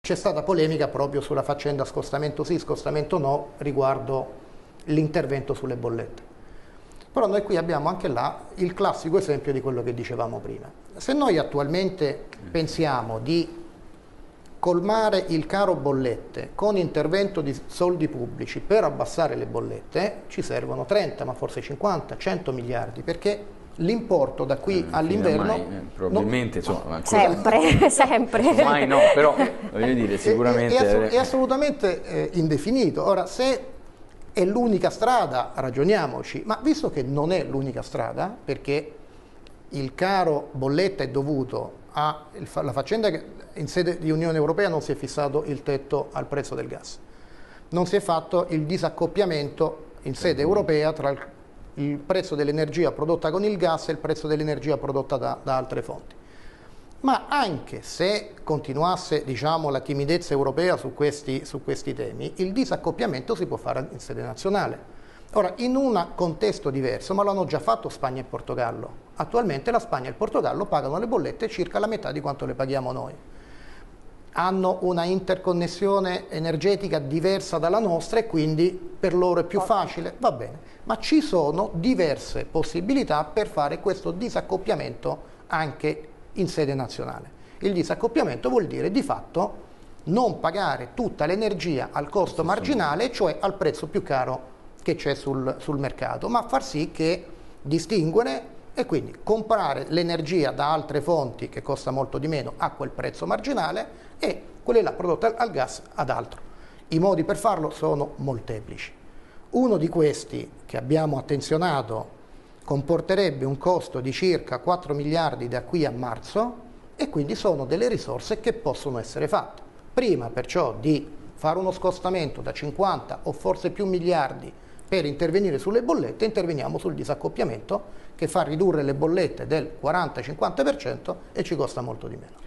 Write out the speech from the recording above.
c'è stata polemica proprio sulla faccenda scostamento sì, scostamento no, riguardo l'intervento sulle bollette. Però noi qui abbiamo anche là il classico esempio di quello che dicevamo prima. Se noi attualmente pensiamo di colmare il caro bollette con intervento di soldi pubblici per abbassare le bollette, ci servono 30, ma forse 50, 100 miliardi, perché l'importo da qui all'inverno... probabilmente, insomma... Sempre, sempre. Mai no, però voglio dire, sicuramente... È assolutamente indefinito. Ora, se è l'unica strada, ragioniamoci, ma visto che non è l'unica strada, perché il caro bolletta è dovuto alla faccenda che in sede di Unione Europea non si è fissato il tetto al prezzo del gas, non si è fatto il disaccoppiamento in sede europea tra il prezzo dell'energia prodotta con il gas e il prezzo dell'energia prodotta da altre fonti. Ma anche se continuasse, diciamo, la timidezza europea su questi temi, il disaccoppiamento si può fare in sede nazionale. Ora, in un contesto diverso, ma lo hanno già fatto Spagna e Portogallo. Attualmente la Spagna e il Portogallo pagano le bollette circa la metà di quanto le paghiamo noi. Hanno una interconnessione energetica diversa dalla nostra e quindi per loro è più facile, va bene, ma ci sono diverse possibilità per fare questo disaccoppiamento anche in sede nazionale. Il disaccoppiamento vuol dire di fatto non pagare tutta l'energia al costo marginale, cioè al prezzo più caro che c'è sul mercato, ma far sì che distinguere e quindi comprare l'energia da altre fonti che costa molto di meno a quel prezzo marginale e quelle là prodotte al gas ad altro. I modi per farlo sono molteplici. Uno di questi che abbiamo attenzionato comporterebbe un costo di circa 4 miliardi da qui a marzo e quindi sono delle risorse che possono essere fatte. Prima perciò di fare uno scostamento da 50 o forse più miliardi per intervenire sulle bollette, interveniamo sul disaccoppiamento che fa ridurre le bollette del 40-50% e ci costa molto di meno.